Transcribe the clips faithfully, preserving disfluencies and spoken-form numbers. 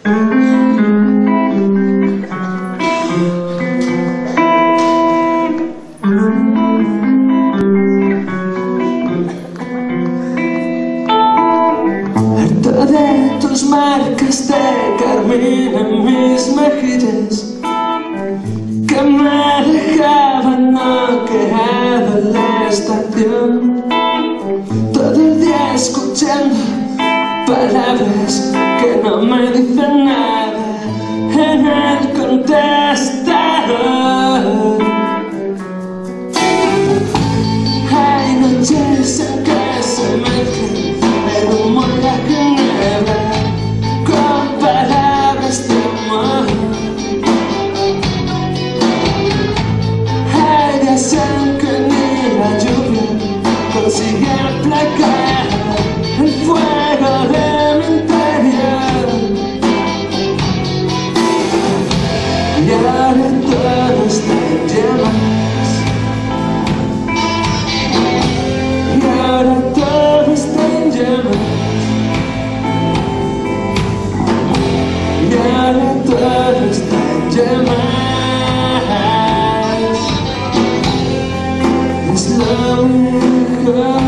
Harto de tus marcas de carmín en mis mejillas, que me dejaban noqueado en la estación. Todo el día escuchando palabras que no me dicen nada en el contestador. Hay noches en que se mezclan el humo y la ginebra con palabras de amor. Hay días en que ni la lluvia consigue aplacar el fuego de mi interior. Y ahora todo está en llamas, y ahora todo está en llamas, y ahora todo está en llamas. Es lo mejor.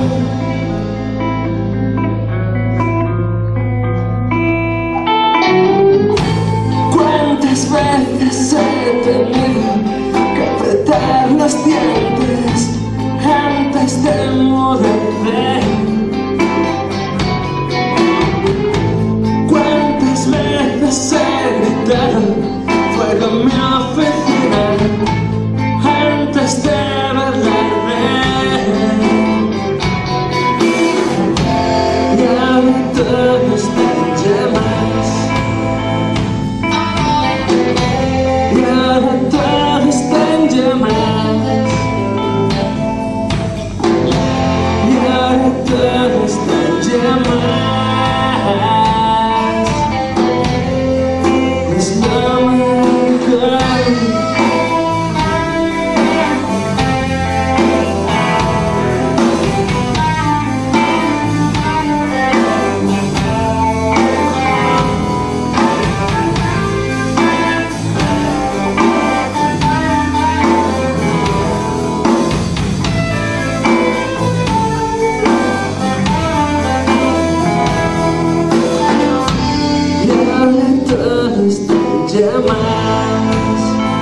¿Cuántas veces he tenido que apretar los dientes antes de morirme? ¿Cuántas veces he gritado fuego en mi oficina antes de verla? Y ahora todo está en llamas, y ahora todo está en llamas, y ahora todo está en llamas. Es lo mejor. Todo está en llamas,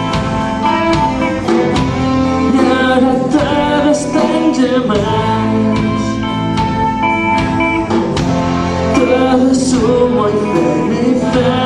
y ahora todo está en llamas. Todo es humo y ceniza.